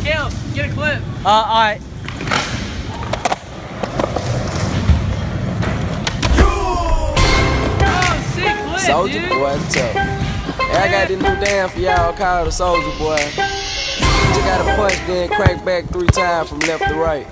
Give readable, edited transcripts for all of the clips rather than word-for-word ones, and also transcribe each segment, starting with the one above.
Caleb, get a clip. Alright. Oh, sick clip, Soldier dude. boy, tough. Hey, I got this new dance for y'all called the Soldier Boy. You just gotta punch, then crank back 3 times from left to right.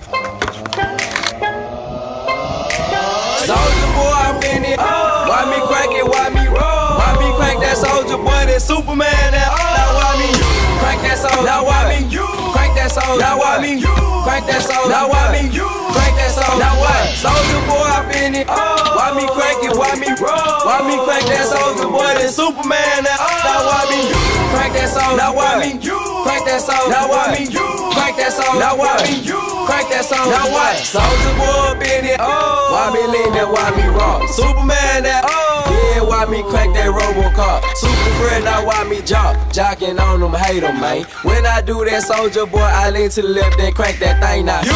Soldier boy, I'm in it. Why me crank it? Why me roll? Why me crank that Soldier boy? That Superman. That now why me crank that Soldier? Now why me crank that Soldier? Now why me crank that Soldier? Now why me crank that Soldier? Now what? Soldier boy, I'm in it. Why me crank it? Why me roll? Why me crank that Soldier boy? That Superman. That now why me crank that Soldier? Now why me crank that Soldier? Now why me crank that Soldier? Now why me crank that Soldier? Now what? Soldier boy, up in it. Why me lean that? Why me rock? Superman that. Yeah, why me crank that RoboCop? Super friend, now why me jocking on them, hate them, man. When I do that, Soldier boy, I lean to the left, then crank that thing now.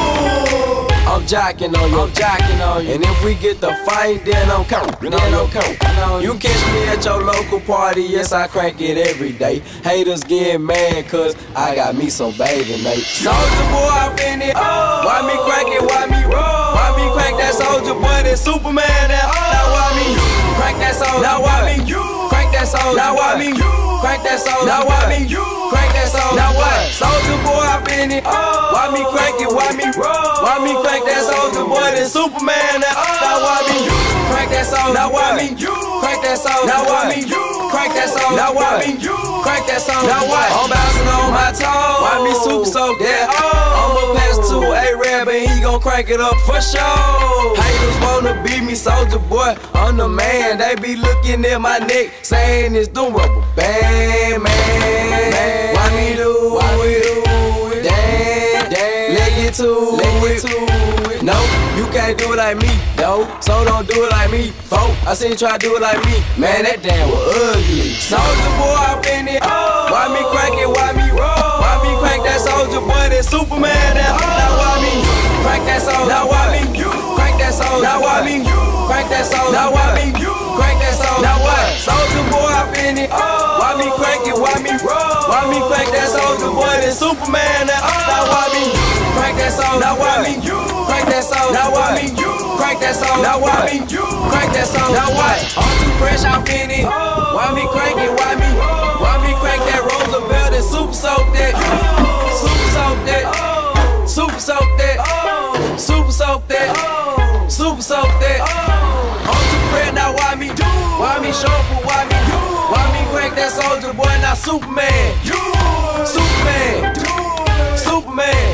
I'm jocking on you, I'm jocking on you. And if we get the fight, then I'm counting, then I'm counting. You catch me at your local party, yes, I crank it every day. Haters getting mad, cause I got me some baby, mate. Soldier boy, I'm in it. Why me crank it? Why me roll? Why me crank that Soldier boy? That Superman. That now why me crank that Soldier? Now why me crank that Soldier? Now why me crank that Soldier? Now why me crank that Soldier? Now what? Soldier boy, I'm in it. Why me crank it? Why me roll? Why me crank that Soldier boy? That Superman. That now why me crank that Soldier? Now why me crank that Soldier? Now why me crank that Soldier? Now why me crank that Soldier? Now what? I'm bouncing on my toes. Why me super soak that? I'ma pass to A-Rab and he gon' crank it up for sure. Haters wanna beat me, Soldier boy, I'm the man. They be looking at my neck, saying it's the rubber band, man. Why me do it? Damn, leg it to it. No, you can't do it like me, no. So don't do it like me, folk. I seen you try to do it like me, man. That damn was ugly. Soldier boy, I'm in it. Why me crank it? Why me roll? Why me crank that Soldier boy? That Superman. That now why me crank that Soldier? Now why me crank that Soldier? Now why me crank that Soldier? Now why me crank that Soldier? Now what? Soldier boy, I'm in it. Why me crank it? Why me roll? Why me crank that Soldier boy? That Superman. That now why me crank that Soldier? Now why me crank that Soldier? Now why me crank that Soldier? Now why me crank that Soldier? Now what? I'm too fresh, I'm in it. Why me crank it? Why me crank that Roosevelt and super soak that? Super soak that. Super soak that. Super soak that. Super soak that. I'm too fresh, now why me shuffle? Why me crank that Soldier boy? Now Superman. Superman. Superman.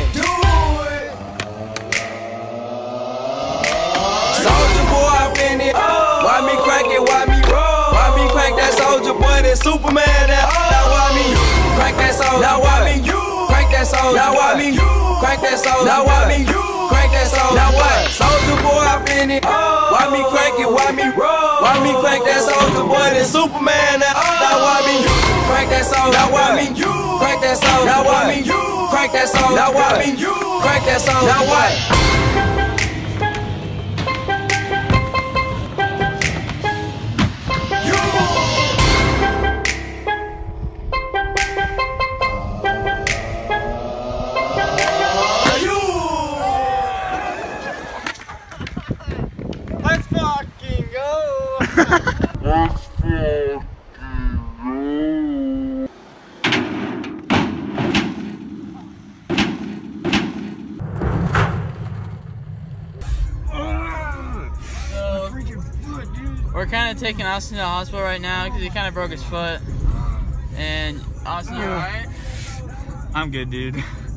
Soldier boy, I'm in it. Why me crank it? Why me roll? Why me crank that Soldier boy? That Superman. That now why me crank that Soldier? Now why me crank that Soldier? Now why me crank that Soldier? Now why me crank that Soldier? Now what? Soldier boy, I'm in it. Why me crank it? Why me roll? Why me crank that Soldier boy? That Superman. That now why me crank that Soldier? Now why me crank that Soldier? Now why me crank that Soldier? Now why me crank that Soldier? Now what? Let's fucking go. Let's fucking go. We're kind of taking Austin to the hospital right now because he kind of broke his foot. And Austin, you alright? I'm good, dude.